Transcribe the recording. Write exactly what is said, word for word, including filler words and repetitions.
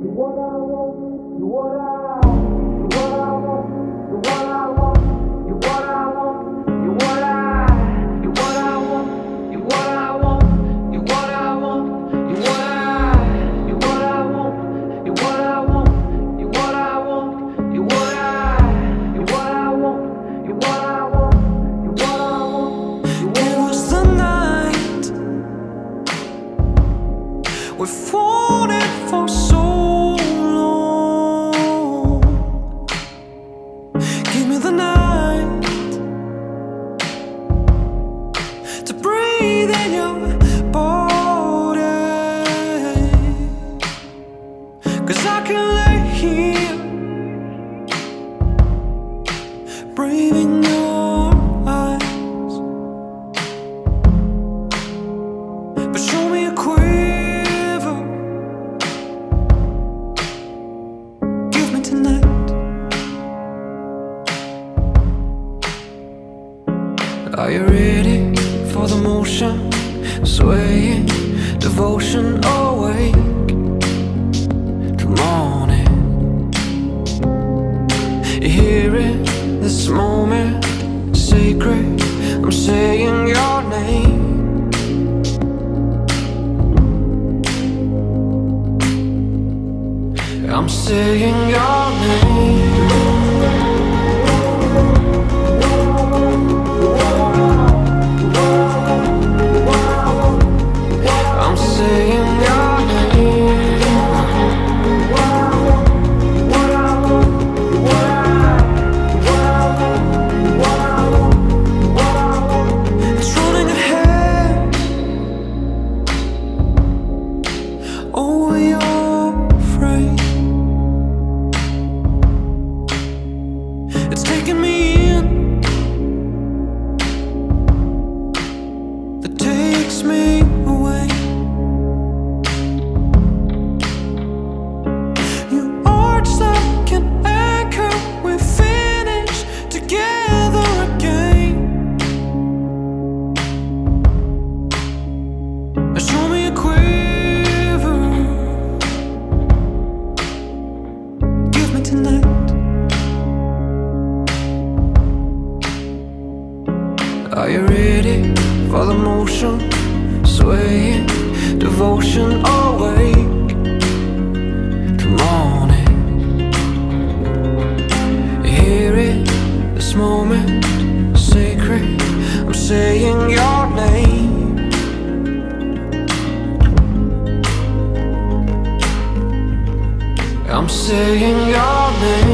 We fought it for so long. Give me the night to breathe in your body, 'cause I can lay here breathing your eyes. But show me a quiver. Are you ready for the motion? Swaying, devotion, awake till morning. You hear it, this moment, sacred. I'm saying your name. I'm saying your name. Oh, you're afraid. It's taking me in, that takes me away. You are just like an anchor. We finish together again. Show me a quiz. Tonight, are you ready for the motion? Swaying, devotion, awake till morning. You hear it, this moment, sacred. I'm saying your name. I'm saying your name.